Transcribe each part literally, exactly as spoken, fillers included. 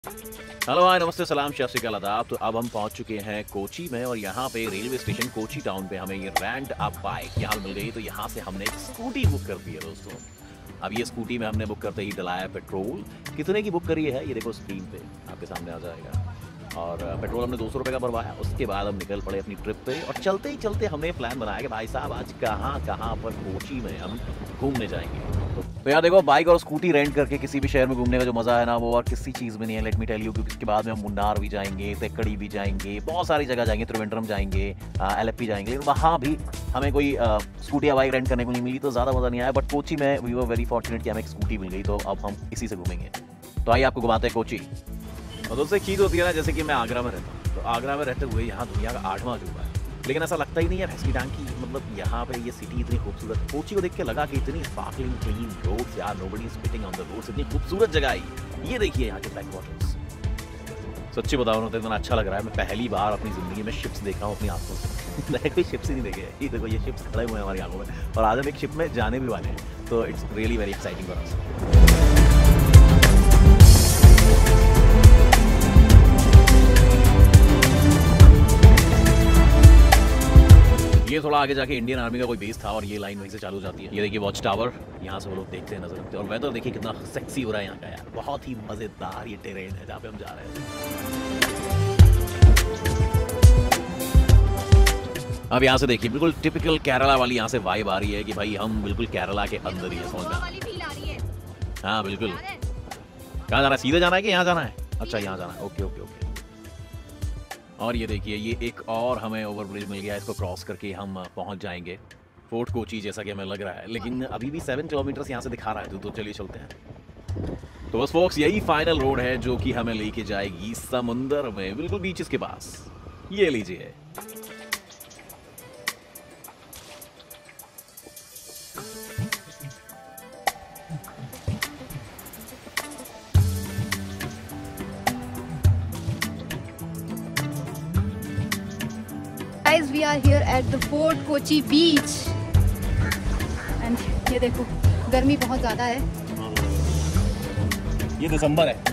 Hello hi नमस्ते सलाम सत श्री अकाल आदाब। तो अब हम पहुंच चुके हैं कोची में और यहाँ पे रेलवे स्टेशन कोची टाउन पे हमें ये रेंट अ बाइक यहाँ मिल गई। तो यहाँ से हमने एक स्कूटी बुक कर दी है दोस्तों। अब ये स्कूटी में हमने बुक करते ही डलाया पेट्रोल। कितने की बुक करी है ये देखो स्क्रीन पे आपके सामने आ जाएगा। और पेट्रोल हमने दो सौ रुपये का भरवाया। उसके बाद हम निकल पड़े अपनी ट्रिप पे और चलते ही चलते हमने प्लान बनाया कि भाई साहब आज कहाँ कहाँ पर कोची में हम घूमने जाएंगे। तो यार देखो बाइक और स्कूटी रेंट करके किसी भी शहर में घूमने का जो मज़ा है ना वो और किसी चीज़ में नहीं है। Let me tell you. क्योंकि इसके बाद में हम मुन्नार भी जाएंगे, तेकड़ी भी जाएंगे, बहुत सारी जगह जाएंगे, त्रिवेंद्रम जाएंगे, एलेप्पी जाएंगे। लेकिन वहाँ भी हमें कोई स्कूटी या बाइक रेंट करने को नहीं मिली तो ज़्यादा मज़ा नहीं आया। बट कोची में वी वर वेरी फॉर्चुनेट कि हमें एक स्कूटी मिल गई। तो अब हम इसी से घूमेंगे। तो आइए आपको घुमाते हैं कोची। और दोस्तों एक चीज़ होती है ना, जैसे कि मैं आगरा में रहता हूँ तो आगरा में रहते हुए यहाँ दुनिया का आठवां अजूबा है। लेकिन ऐसा लगता ही नहीं है भैंसकी टांग की। मतलब यहाँ पे ये सिटी इतनी खूबसूरत है। कोची को देख के लगा कि इतनी स्पार्कलिंग क्लीन रोड्स यार, nobody is spitting on the roads. इतनी खूबसूरत जगह आई। ये देखिए यहाँ के बैक वाटर्स। सच्ची बताऊँ तो इतना अच्छा लग रहा है। मैं पहली बार अपनी जिंदगी में शिप्स देखा हूँ अपनी आंखों से। मैंने कोई शिप्स ही नहीं देखे। ये देखो ये शिप्स खड़े हुए हैं हमारी आंखों में और आज हम एक शिप में जाने भी वाले हैं। तो it's really very exciting for us. ये थोड़ा आगे जाके इंडियन आर्मी का कोई बेस था और ये लाइन वहीं से चालू हो जाती है। ये देखिए वॉच टावर, यहाँ से वो लोग देखते हैं, नजर रखते हैं। और वेदर देखिए कितना सेक्सी हो रहा है यहाँ का यार। बहुत ही मजेदार ये टेरेन है जहाँ पे हम जा रहे हैं। अब यहाँ से देखिए बिल्कुल टिपिकल केरला वाली यहाँ से वाइब आ रही है कि भाई हम बिल्कुल केरला के अंदर ही है। समझ। हाँ बिल्कुल। कहाँ जाना है? सीधे जाना है कि यहाँ जाना है? अच्छा यहाँ जाना है। Okay okay okay. और ये देखिए ये एक और हमें ओवरब्रिज मिल गया। इसको क्रॉस करके हम पहुंच जाएंगे फोर्ट कोची जैसा कि हमें लग रहा है। लेकिन अभी भी सेवन किलोमीटर यहाँ से दिखा रहा है। तो, तो चलिए चलते हैं। तो बस फोक्स यही फाइनल रोड है जो कि हमें लेके जाएगी समुंदर में, बिल्कुल बीचेस के पास। ये लीजिए। Guys, we are here at the Fort Kochi beach and ये देखो गर्मी बहुत ज़्यादा है। ये दिसंबर है।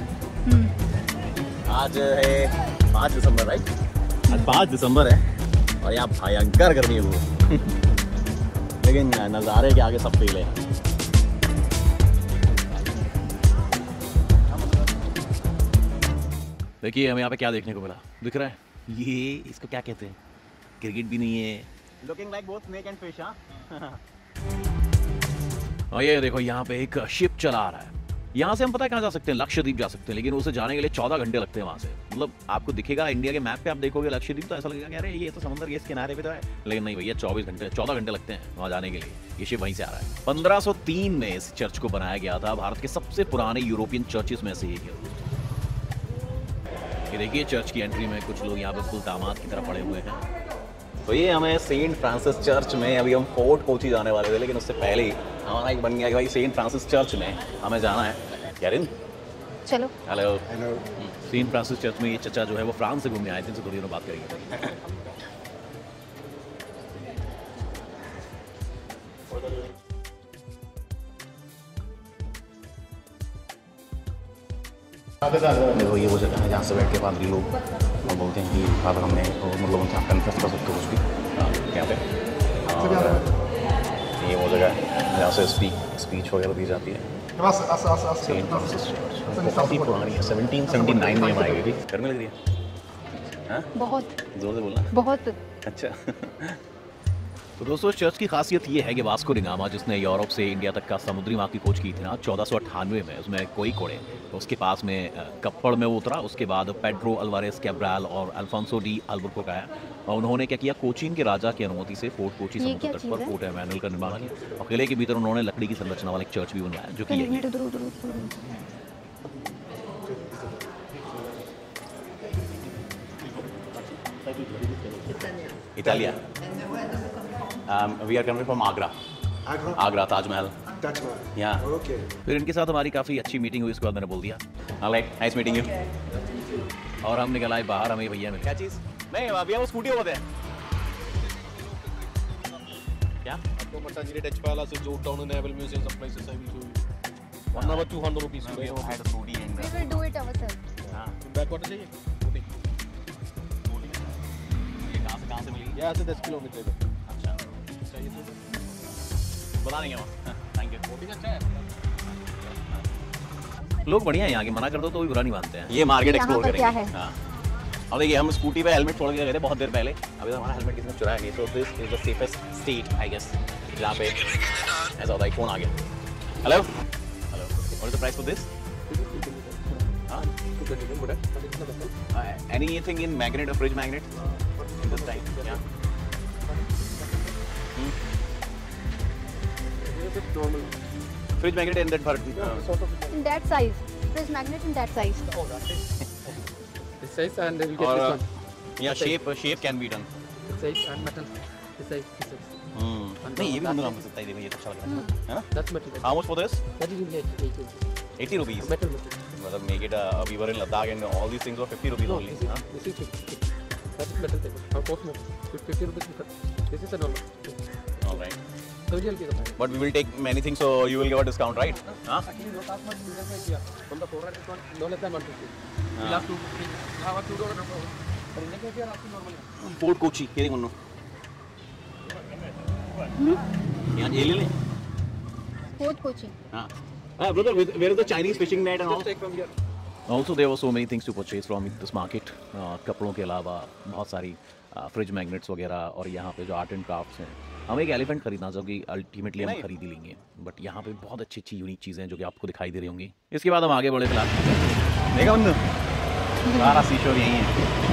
आज है पाँच दिसंबर राइट। आज पाँच दिसंबर है और यहाँ भयंकर गर्मी है वो। लेकिन नज़ारे के आगे सब फेल है। देखिए हमें यहाँ पे क्या देखने को मिला। दिख रहा है ये, इसको क्या कहते हैं? क्रिकेट भी नहीं है। Looking like both snake and fish, हाँ? और ये देखो यहाँ पे एक शिप चला आ रहा है। यहाँ से हम पता है कहाँ जा सकते हैं? लक्षद्वीप जा सकते हैं। लेकिन उसे जाने के लिए चौदह घंटे लगते हैं वहाँ से। मतलब आपको दिखेगा इंडिया के मैप पे, आप देखोगे लक्षद्वीप तो ऐसा लगेगा कि अरे ये तो समुद्र के इस किनारे पे तो है। लेकिन नहीं भैया, चौबीस घंटे चौदह घंटे लगते हैं वहाँ जाने के लिए। ये शिप वहीं से आ रहा है। पंद्रह सौ तीन में इस चर्च को बनाया गया था। भारत के सबसे पुराने यूरोपियन चर्चेस में से एक है। ये देखिए चर्च की एंट्री में कुछ लोग यहाँ पे फुल दामाद की तरह पड़े हुए हैं। तो ये हमें सेंट फ्रांसिस चर्च में, अभी हम फोर्ट कोची जाने वाले थे लेकिन उससे पहले ही हमारा एक बन गया कि भाई सेंट फ्रांसिस चर्च में हमें जाना है। यारिन चलो। Hello hello. Saint Francis church में ये चचा जो है वो फ्रांस से घूमने आए थे। इनसे थोड़ी देर बात करेंगे। देखो ये वो जगह है जहाँ से बैठ के पादरी लोग और बोलते हैं कि फादर हमने मतलब उनसे आप कन्फेस कर सकते हो कुछ भी यहाँ पे। और ये वो जगह है जहाँ से स्पीक स्पीच वगैरह दी जाती है। सेंट फ्रांसिस चर्च बहुत ही पुरानी है। सेवनटीन सेवेंटी नाइन में बनाई गई थी। घर में लग रही है? हाँ बहुत जोर से बोलना। बहुत अच्छा। तो दोस्तों चर्च की खासियत ये है कि वास्को डी गामा जिसने यूरोप से इंडिया तक का समुद्री मार्ग की खोज की थी ना चौदह सौ अट्ठानवे में, उसमें कोई कोड़े तो उसके पास में कप्पड़ में वो उतरा। उसके बाद पेड्रो अल्वारेस कैब्राल और अल्फोंसो डी अल्बुकर्क आया और उन्होंने क्या किया, कोचीन के राजा की अनुमति से फोर्ट कोची समुद्र तट पर फोर्ट एमेनुअल का निर्माण किया। और किले के भीतर उन्होंने लकड़ी की संरचना वाला एक चर्च भी बनवाया जो कि Italia. Um, we are coming from Agra. Agra? Agra, Taj Mahal. Taj Mahal. Yeah. Okay. फिर इनके साथ हमारी काफ़ी अच्छी मीटिंग हुई। इसके बाद मैंने बोल दिया लाइक नाइस मीटिंग यू। और हम निकल आए बाहर। हमें भैया मिले। क्या चीज़? नहीं भैया वो स्कूटी होते हैं क्या? आपको मट्टांगिरी टच पाला से जो टाउन नेवल म्यूजियम सप्लाइज से सभी जो one hour two hundred rupees. We had a scooty and We will do it ourselves. हाँ बैक वाटर चाहिए बोटिंग ये कहाँ से कहाँ से मिलेगी? यहाँ से दस किलोमीटर है। अच्छा, चाहिए तो बता देंगे वहाँ। Thank you. बोटिंग अच्छा है। लोग बढ़िया हैं यहाँ के, मना कर दो तो भी बुरा नहीं मानते हैं। ये मार्केट यहाँ एक्सप्लोर पर क्या करेंगे। है? हाँ। अब देखिए हम स्कूटी पे हेलमेट छोड़ के गए थे बहुत देर पहले, अभी तो हमारा हेलमेट किसी ने चुराया नहीं, तो this is the safest state I guess, जहाँ पे ऐसा होता है फोन आ गया। Hello hello, what is the price for this? Anything in magnet और fridge magnet in this type? या fridge magnet in that for In that size. Fridge magnet in that size. This size and we will get और this one. या shape shape can be done. This size and metal. This size, this size. हम्म, नहीं ये भी हम कर सकता है, देखो ये तो अच्छा लग रहा है, है ना? That's metal. How much for this? That is eighty rupees. eighty rupees. Metal, metal. मतलब make it uh, we were in Ladakh and all these things were fifty rupees No, only. this is, Huh? this is fifty. That is metal table. Our cost more. fifty rupees. This is a normal. All right. So we will get the But we will take many things, so you will give a discount, right? Huh? Actually, no cost much. We will get here. From the four hundred one, no less than one fifty. Ah. We'll have to have a two dollar number. But in the case, we are asking normally. Fort Kochi. ये देखो ना। यहाँ ये ले ले। Fort Kochi. हाँ। Ah, brother, where is the Chinese fishing net and all? Just take from here. Also, there were so many things to purchase from this market. Uh, कपड़ों के अलावा बहुत सारी फ्रिज मैग्नेट्स वगैरह, और यहाँ पे जो आर्ट एंड क्राफ्ट्स हैं। हमें एक एलिफेंट खरीदना जो कि अल्टीमेटली हम खरीद ही लेंगे, बट यहाँ पे बहुत अच्छी अच्छी यूनिक चीज़ें हैं जो कि आपको दिखाई दे रही होंगी। इसके बाद हम आगे बढ़े फिलहाल। देखा बंदू, सारा शीशो यही है।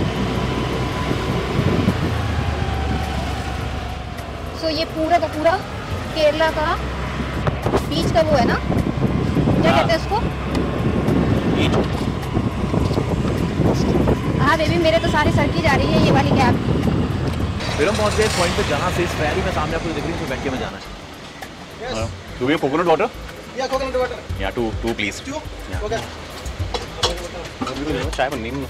So ये पूरा का पूरा केरला का बीच का वो है ना, क्या हाँ। कहते हैं इसको? बीच। हाँ बेबी, मेरे तो सारी सड़की जा रही है ये वाली कैब। फिर हम पहुंच गए इस पॉइंट पे जहाँ से इस फेरी में सामने आपको दिख रही है, बैठ के में जाना है। Do you coconut water? Yeah, coconut water. या two two please. Two. Okay. चाय बननी है।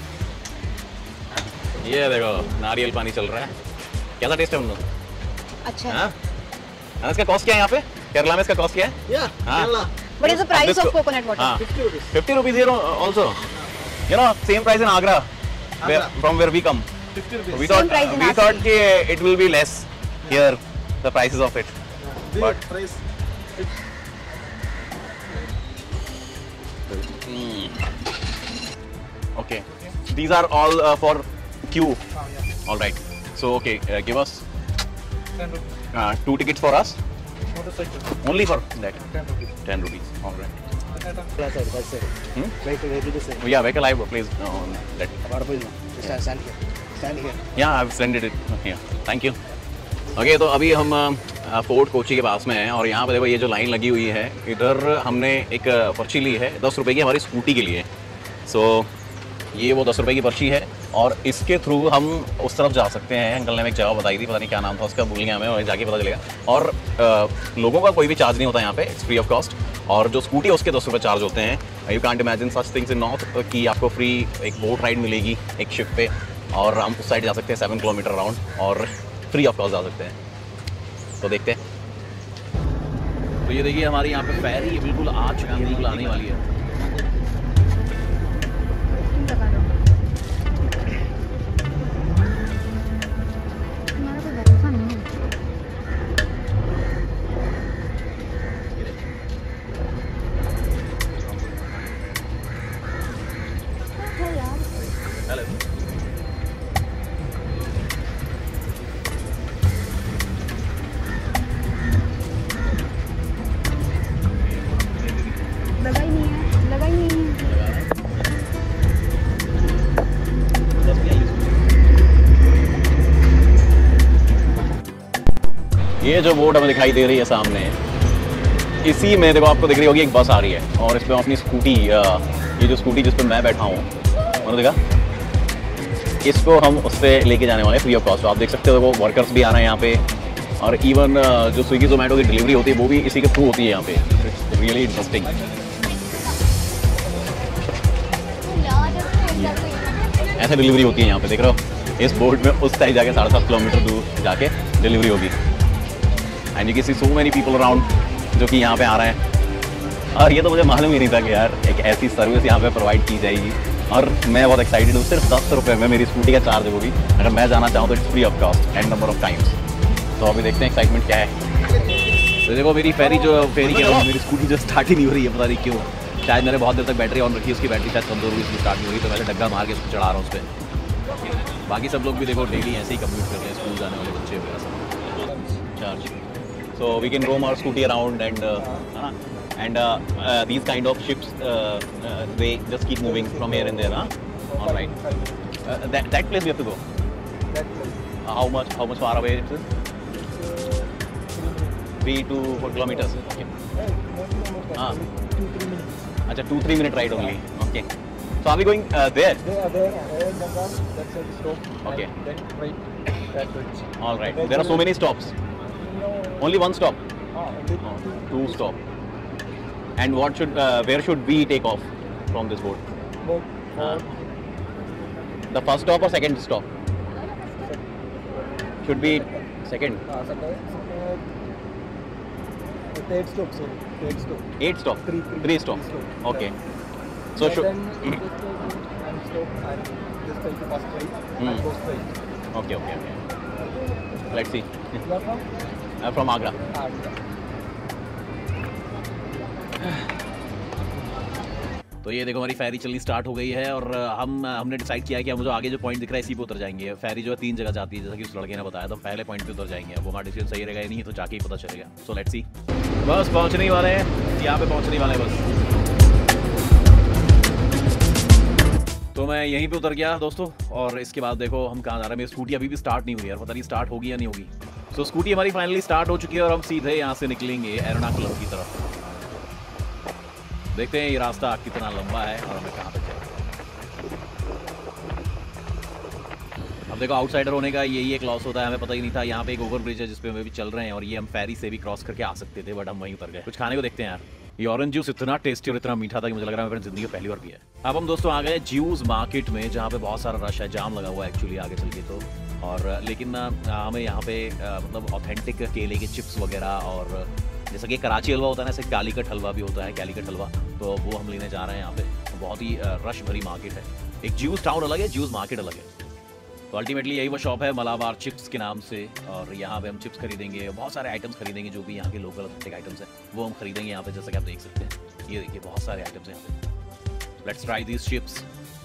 ये देखो नारियल पानी चल रहा है, कैसा टेस्ट है उन्होंने? अच्छा। हाँ? हाँ, इसका कॉस्ट क्या है यहाँ पे केरला में? इसका कॉस्ट क्या है? Yeah. हाँ। Kerala. What is the price This of co- coconut water? हाँ, Fifty rupees. fifty rupees here also. You know, same price in Agra, where, Agra. from where we come. Fifty rupees. We thought price in we Agra. thought कि it will be less here, the prices of it. The But- price. Mm. Okay, these are all uh, for Q. All right. So okay, uh, give us Ten rupees. uh, two tickets for us. Motorcycle. Only for that. Ten rupees. Ten rupees. All right. That one. That's it, that's it. Hmm? Vehicle, vehicle the same. Oh, yeah, vehicle I have placed on that. About a just stand here. Stand here. Yeah, I've sent it here. Thank you. Okay, तो अभी हम fort Kochi के पास में हैं, और यहाँ पे देखो ये जो लाइन लगी हुई है, इधर हमने एक पर्ची ली है दस रुपए की हमारी स्कूटी के लिए। सो so, ये वो दस रुपए की पर्ची है, और इसके थ्रू हम उस तरफ जा सकते हैं। अंकल ने हमें एक जगह बताई थी, पता नहीं क्या नाम था उसका, भूल गया हमें, और जाके पता चलेगा। और आ, लोगों का कोई भी चार्ज नहीं होता यहाँ पे, इट्स फ्री ऑफ कॉस्ट। और जो स्कूटी है उसके दस रुपये चार्ज होते हैं। You can't imagine such things in north कि आपको फ्री एक बोट राइड मिलेगी एक शिप पे, और हम उस साइड जा सकते हैं सेवन किलोमीटर राउंड, और फ्री ऑफ कॉस्ट जा सकते हैं। तो देखते हैं। तो ये देखिए हमारी यहाँ पे फेरी बिल्कुल आ चुकी है, बिल्कुल आने वाली है। तुम्हारा कोई भरोसा नहीं है। क्या है यार? हेलो। लगा ही नहीं है, लगा ही नहीं है। ये जो बोर्ड हमें दिखाई दे रही है सामने, इसी में देखो आपको दिख रही होगी एक बस आ रही है, और इस पे हम अपनी स्कूटी, ये जो स्कूटी जिस पे मैं बैठा हूँ, मैंने देखा, इसको हम उससे लेके जाने वाले फ्री ऑफ कॉस्ट। आप देख सकते हो वो वर्कर्स भी आ रहे हैं यहाँ पे, और इवन जो स्विगी जोमेटो की डिलीवरी होती है वो भी इसी के थ्रू होती है यहाँ पे। It's really interesting. ऐसे डिलीवरी होती है यहाँ पे, देख रहे हो इस बोर्ड में उस साइड जाके साढ़े सात किलोमीटर दूर जाके डिलीवरी होगी। And you can see so many people around जो कि यहाँ पे आ रहे हैं, और ये तो मुझे मालूम ही नहीं था कि यार एक ऐसी सर्विस यहाँ पे प्रोवाइड की जाएगी। और मैं बहुत एक्साइटेड हूँ। सिर्फ दस रुपये में मेरी स्कूटी का चार्ज होगी। अगर मैं जाना चाहूँ तो it's free of cost and number of times. तो अभी देखते हैं एक्साइटमेंट क्या है। तो देखो मेरी फेरी जो फेरी के बाद मेरी स्कूटी जो स्टार्ट ही नहीं हो रही है, पता नहीं क्यों। शायद मैंने बहुत देर तक बैटरी ऑन रखी है, उसकी बैटरी शायद कमजोर हुई, इसलिए स्टार्ट नहीं हो रही। तो मैं डग्गा मार के उसको चढ़ा रहा हूँ उस पर। बाकी सब लोग भी देखो डेली ऐसे ही कम्यूट कर रहे हैं, स्कूल जाने वाले बच्चे वगैरह सब। Charge so we can roam our scooty around and and uh, uh, these kind of ships uh, uh, they just keep moving from here and there, huh? All right. Uh, that that place we have to go. That place. Uh, how much how much far away it is? Three to four kilometers. Okay. Ah. Two three minutes. Acha, two three minute ride only. Okay. So are we going uh, there? They are there. There is Ganga. That's a stop. Okay. And then right. That bridge. All right. There are so many stops. Only one stop. Ah, only Oh, two. two stop. And what should uh, where should we take off from this boat? Boat. Ah. The first stop or second stop? Should be second. Ah, second. Second. Third stop. Sorry. Third stop. Eight stop. Three. Three. Three stop. stop. Okay. Yeah. So And should. then just uh, and stop and just take the first right Hmm. and go straight. Okay, okay, okay. Let's see. You are from? I'm from Agra. Ah, yeah. तो ये देखो हमारी फेरी चलनी start हो गई है और हम हमने डिसाइड किया है कि हम जो आगे जो पॉइंट दिख रहा है इसी पे उतर जाएंगे। फेरी जो है तीन जगह जाती है, जैसा कि उस लड़के ने बताया। तो हम पहले पॉइंट पे उतर जाएंगे। अब वो हमारा डिसीजन सही रहेगा या नहीं तो जाके ही पता चलेगा। So let's see. बस पहुंचने ही वाले हैं, यहाँ पे पहुंचने वाले हैं बस। तो मैं यहीं पे उतर गया दोस्तों। और इसके बाद देखो हम कहाँ जा रहे हैं। मेरी स्कूटी अभी भी स्टार्ट नहीं हुई यार, पता नहीं स्टार्ट होगी या नहीं होगी। सो स्कूटी हमारी फाइनली स्टार्ट हो चुकी है और हम सीधे यहाँ से निकलेंगे एर्नाकुलम की तरफ। देखते हैं ये रास्ता कितना लंबा है और हमें कहाँ तक जाएगा। अब देखो आउटसाइडर होने का यही एक लॉस होता है, हमें पता ही नहीं था। यहाँ पे एक ओवर ब्रिज है जिसपे हम भी चल रहे हैं और ये हम फेरी से भी क्रॉस करके आ सकते थे, बट हम वहीं उतर गए। कुछ खाने को देखते हैं यार। ये ऑरेंज जूस इतना टेस्टी और इतना मीठा था कि मुझे लग रहा है मैं अपनी जिंदगी में पहली बार पिया है। अब हम दोस्तों आ गए ज्यूस मार्केट में, जहाँ पे बहुत सारा रश है, जाम लगा हुआ है एक्चुअली आगे चल के तो। और लेकिन हमें यहाँ पे मतलब ऑथेंटिक केले के चिप्स वगैरह और जैसा कि कराची हलवा होता है ना, ऐसे कालीकट हलवा भी होता है, कैलीकट हलवा, तो वो हम लेने जा रहे हैं यहाँ पे। बहुत ही रश भरी मार्केट है। एक ज्यूस टाउन अलग है, ज्यूस मार्केट अलग है। तो अल्टीमेटली यही वो शॉप है मलाबार चिप्स के नाम से। और यहाँ पे हम चिप्स खरीदेंगे, बहुत सारे आइटम्स खरीदेंगे जो भी यहाँ के लोकल ऑथेंटिक आइटम्स हैं वो हम खरीदेंगे यहाँ पे। जैसा कि आप देख सकते हैं, ये देखिए बहुत सारे आइटम्स हैं यहाँ पे। Let's try these chips.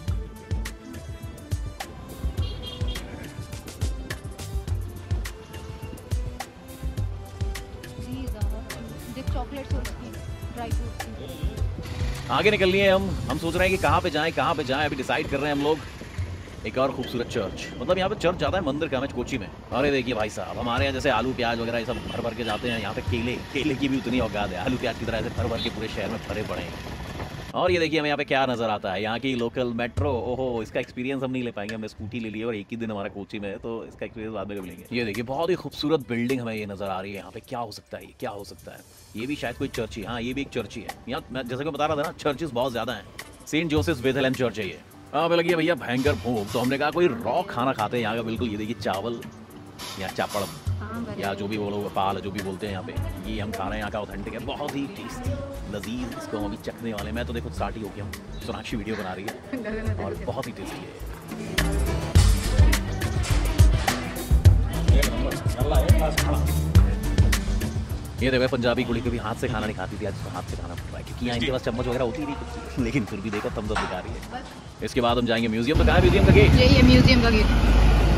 Chocolates और ड्राई फ्रूट्स। आगे निकल लिए हम हम सोच रहे हैं कि कहाँ पे जाएं कहाँ पे जाएं। अभी डिसाइड कर रहे हैं हम लोग। एक और खूबसूरत चर्च, मतलब यहाँ पे चर्च ज़्यादा है मंदिर का है कोची में। अरे देखिए भाई साहब, हमारे यहाँ जैसे आलू प्याज वगैरह ये सब भर भर के जाते हैं, यहाँ पे केले केले की भी उतनी औकात है। आलू प्याज की तरह ऐसे भर भर के पूरे शहर में भरे पड़े हैं। और ये देखिए हमें यहाँ पे क्या नज़र आता है, यहाँ की लोकल मेट्रो। ओहो, इसका एक्सपीरियंस हम नहीं ले पाएंगे, हमने स्कूटी ले ली है और एक ही दिन हमारा कोची में है, तो इसका एक्सपीरियंस बाद में कब लेंगे। ये देखिए बहुत ही खूबसूरत बिल्डिंग हमें ये नज़र आ रही है। यहाँ पे क्या हो सकता है, ये क्या हो सकता है। ये भी शायद कोई चर्च ही, हाँ ये भी एक चर्च ही है। यहाँ मैं जैसे मैं बता रहा था ना, चर्चेस बहुत ज़्यादा हैं। सेंट जोसेफ बेथलेहम चर्च है ये। हाँ हमें लगी भैया भयंकर भूख, तो हमने कहा कोई रॉ खाना खाते हैं यहाँ का। बिल्कुल ये देखिए चावल या चापड़ या जो भी वो लोग पाल जो भी बोलते हैं यहाँ पे, ये हम खा रहे हैं। यहाँ का ऑथेंटिक है, बहुत ही टेस्टी लजीज। इसको हम अभी चखने वाले। मैं तो देखो स्टार्ट ही हो गया हूँ, सोनाक्षी वीडियो बना रही है और बहुत ही टेस्टी है। ये देखो पंजाबी कुड़ी कभी हाथ से खाना नहीं खाती थी, आज हाथ से खाना पड़ रहा है क्योंकि यहाँ इनके पास चम्मच वगैरह होती नहीं कुछ, लेकिन फिर भी देखो तम तो दिखा रही है। इसके बाद हम जाएंगे म्यूजियम। तो कहाँ है म्यूजियम का गेट? यही है म्यूजियम का गेट।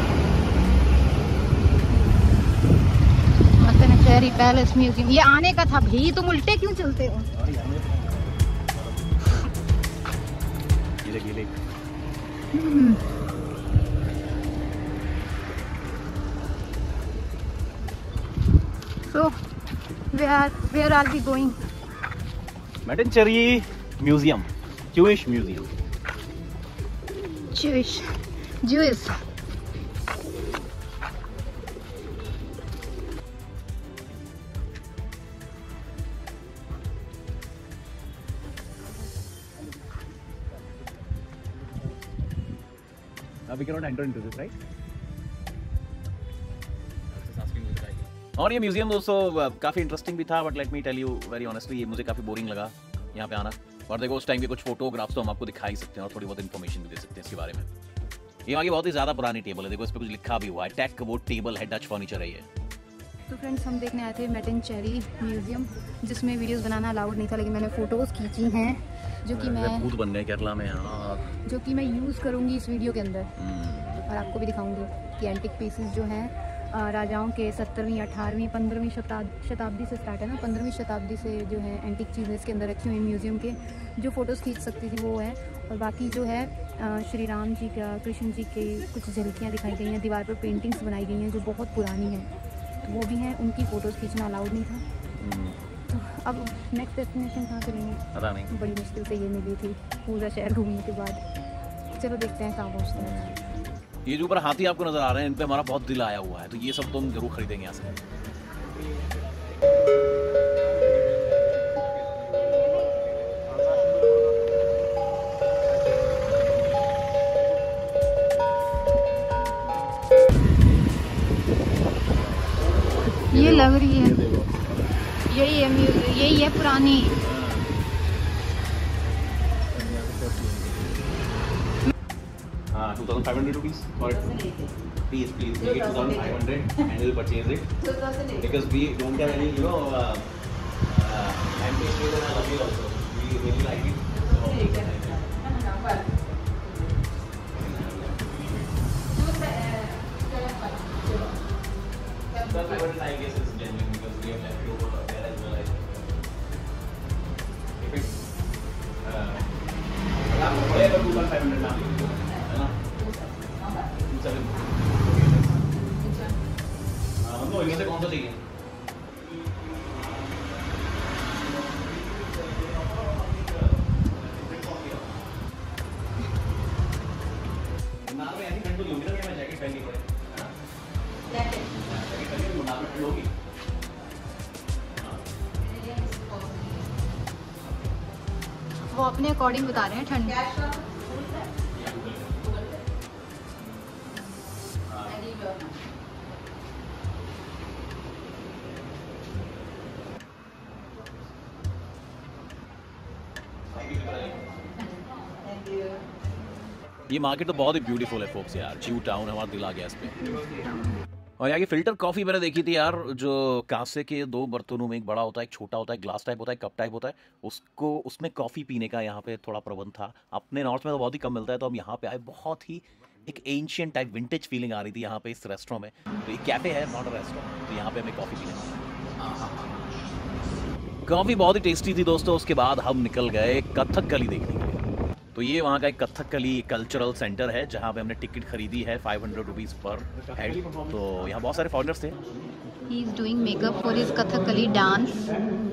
फेरी पैलेस म्यूजियम, ये आने का था भाई, तुम उल्टे क्यों चलते हो? ये देख, ये देख। So where where are we going? Madancherry Museum, Jewish Museum. Jewish, Jewish. Now we cannot enter into this, right? और ये म्यूजियम दोस्तों काफ़ी इंटरेस्टिंग भी था, but let me tell you very honestly ये मुझे काफ़ी बोरिंग लगा यहाँ पे आना। और देखो उस टाइम के कुछ फोटोग्राफ्स तो हम आपको दिखा ही सकते हैं और थोड़ी बहुत इन्फॉर्मेशन भी दे सकते हैं इसके बारे में। ये वहाँ की बहुत ही ज़्यादा पुरानी टेबल है, देखो इस पर कुछ लिखा भी हुआ है, टेक वो टेबल है, डच फर्नीचर है ये। तो फ्रेंड्स हम देखने आए थे मैटन चेरी म्यूजियम, जिसमें वीडियोस बनाना अलाउड नहीं था, लेकिन मैंने फ़ोटोज़ खींची हैं जो कि मैं भूत बन गए केरला में यार, जो कि मैं यूज़ करूँगी इस वीडियो के अंदर और आपको भी दिखाऊंगी कि एंटिक पीसेस जो हैं अ, राजाओं के सत्तरवीं अठारहवीं पंद्रहवीं शताब्दी शताब्दी से स्टार्ट है ना, पंद्रहवीं शताब्दी से जो है एंटिक चीज़ें इसके अंदर रखी हुई म्यूज़ियम के, जो फ़ोटोज़ खींच सकती थी वो है। और बाकी जो है अ, श्री राम जी का, कृष्ण जी के कुछ झलकियाँ दिखाई गई हैं, दीवार पर पेंटिंग्स बनाई गई हैं जो बहुत पुरानी हैं, तो वो भी हैं, उनकी फ़ोटोज़ खींचना अलाउड नहीं था। तो अब नेक्स्ट डेस्टिनेशन कहाँ चलेंगे पता नहीं। बड़ी मुश्किल से ये मिली थी पूरा शहर घूमने के बाद। चलो देखते हैं कहाँ पहुँचते हैं। ये जो ऊपर हाथी आपको नजर आ रहे हैं, इन पे हमारा बहुत दिल आया हुआ है, तो ये सब तो हम जरूर खरीदेंगे यहाँ से। ये लग रही है, यही है म्यूजियम, यही है पुरानी। हाँ, two thousand five hundred rupees for it. Please, please, make it two thousand five hundred and we'll purchase it. Because we don't have any, you know, uh, uh, antique steel and all also. We really like it. So, the five hundred I guess is genuine because we have left over there as well. I think. If it's, uh, whatever two thousand five hundred now. हमको इनमें से कौन सा चाहिए? में ऐसी ठंड तो होगी ना कि मैं जैकेट पहन के पड़े। जैकेट जैकेट पहन के मुंडा में ठंड होगी। वो अपने अकॉर्डिंग बता रहे हैं ठंड। ये मार्केट तो बहुत ही ब्यूटीफुल है फोक्स यार, च्यू टाउन, हमारा दिल आ गया इस पे। और यहाँ की फिल्टर कॉफ़ी मैंने देखी थी यार, जो कांसे के दो बर्तनों में, एक बड़ा होता है, एक छोटा होता है, ग्लास टाइप होता है, कप टाइप होता है, उसको उसमें कॉफ़ी पीने का यहाँ पे थोड़ा प्रबंध था। अपने नॉर्थ में तो बहुत ही कम मिलता है, तो हम यहाँ पे आए, बहुत ही एक एंशियंट टाइप विंटेज फीलिंग आ रही थी यहाँ पे इस रेस्टोरेंट में। तो ये कैफ़े है, नॉट अ रेस्टोरेंट, तो यहाँ पे हमें कॉफ़ी पीने कॉफ़ी बहुत ही टेस्टी थी दोस्तों। उसके बाद हम निकल गए कथकली देखने के लिए। तो ये वहाँ का एक कथकली कल्चरल सेंटर है जहाँ पे हमने टिकट खरीदी है five hundred rupees per head. तो यहाँ बहुत सारे फॉरेनर्स थे। He is doing makeup for his Kathakali dance.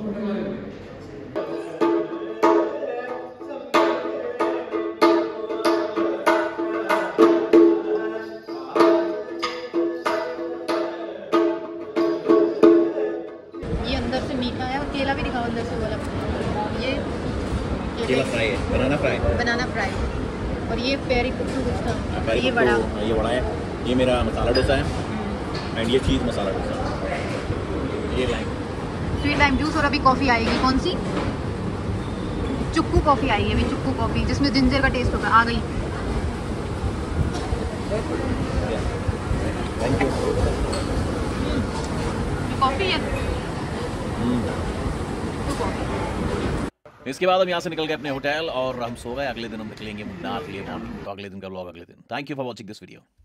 ये अंदर से मीठा है, और केला भी दिखाओ अंदर से वाला। ये केला फ्राई है, बनाना फ्राई, बनाना फ्राई, और ये पेरी कुट्टू कुछ था, और ये बड़ा ये बड़ा है। ये मेरा मसाला डोसा है एंड ये चीज़ मसाला डोसा, ये लाइम स्वीट लाइम जूस। और अभी कॉफ़ी आएगी, कौन सी? चुक्कू कॉफ़ी आएगी अभी, चुक्कू कॉफ़ी जिसमें जिंजर का टेस्ट होगा। आ गई थैंक यू। कॉफ़ी है। इसके बाद हम यहाँ से निकल गए अपने होटल और हम सो गए। अगले दिन हम निकलेंगे मुन्नार के लिए मॉर्निंग, तो अगले दिन का व्लॉग अगले दिन। Thank you for watching this video.